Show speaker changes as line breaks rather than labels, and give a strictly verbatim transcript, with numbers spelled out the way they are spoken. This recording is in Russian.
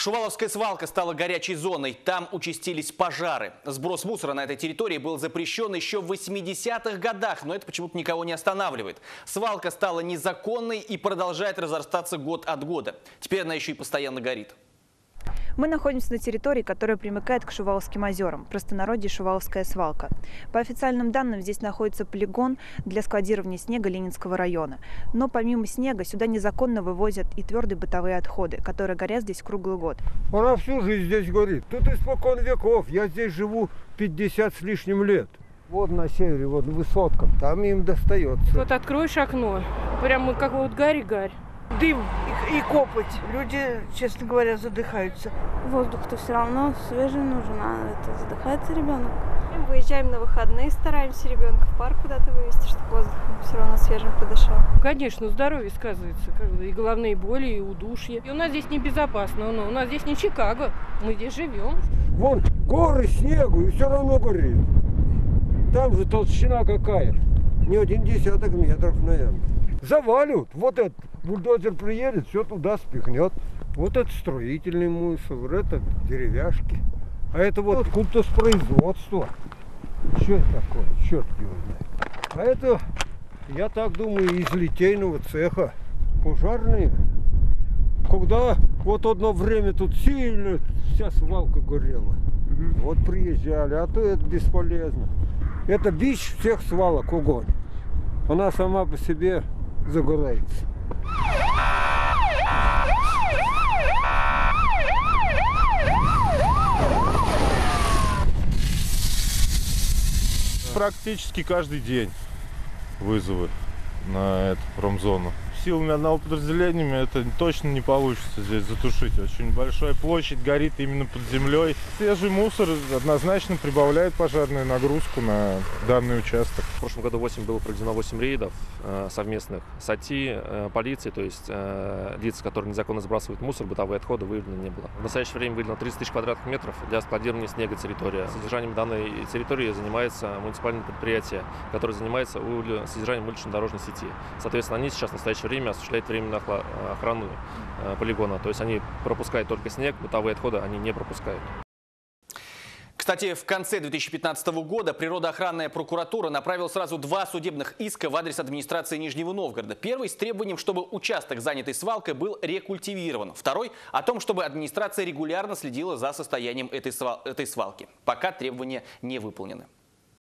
Шуваловская свалка стала горячей зоной. Там участились пожары. Сброс мусора на этой территории был запрещен еще в восьмидесятых годах, но это почему-то никого не останавливает. Свалка стала незаконной и продолжает разрастаться год от года. Теперь она еще и постоянно горит.
Мы находимся на территории, которая примыкает к Шуваловским озерам, в простонародье Шуваловская свалка. По официальным данным, здесь находится полигон для складирования снега Ленинского района. Но помимо снега сюда незаконно вывозят и твердые бытовые отходы, которые горят здесь круглый год.
Она всю жизнь здесь горит. Тут испокон веков. Я здесь живу пятьдесят с лишним лет. Вот на севере, вот высотка, там им достается.
Вот откроешь окно, прямо как вот гарь-гарь.
Дым и, и копоть. Люди, честно говоря, задыхаются.
Воздух-то все равно свежий нужен, а это задыхается ребенок. Выезжаем на выходные, стараемся ребенка в парк куда-то вывести, чтобы воздух все равно свежим подышал.
Конечно, здоровье сказывается, как бы, и головные боли, и удушье. И у нас здесь небезопасно, но у нас здесь не Чикаго, мы здесь живем.
Вон горы снегу, и все равно горит. Там же толщина какая, не один десяток метров, наверное. Заваливают, вот этот бульдозер приедет, все туда спихнет. Вот это строительный мусор, это деревяшки. А это вот откуда-то с производства. Что это такое? Черт его знает. А это, я так думаю, из литейного цеха. Пожарные. Когда вот одно время тут сильно вся свалка горела. Вот приезжали, а то это бесполезно. Это бич всех свалок, огонь. Она сама по себе загорается.
Практически каждый день вызовы на эту промзону. Силами одного подразделения это точно не получится здесь затушить. Очень большая площадь горит именно под землей. Свежий мусор однозначно прибавляет пожарную нагрузку на данный участок.
В прошлом году восемь было проведено восемь рейдов э, совместных с АТИ, э, полицией, то есть э, лиц, которые незаконно сбрасывают мусор, бытовые отходы, выявлено не было. В настоящее время выделено тридцать тысяч квадратных метров для складирования снега территория. Содержанием данной территории занимается муниципальное предприятие, которое занимается содержанием улично-дорожной сети. Соответственно, они сейчас в настоящее время осуществляют временную охрану э, полигона. То есть они пропускают только снег, бытовые отходы они не пропускают.
Кстати, в конце две тысячи пятнадцатого года природоохранная прокуратура направила сразу два судебных иска в адрес администрации Нижнего Новгорода. Первый с требованием, чтобы участок, занятый свалкой, был рекультивирован. Второй о том, чтобы администрация регулярно следила за состоянием этой свалки. Пока требования не выполнены.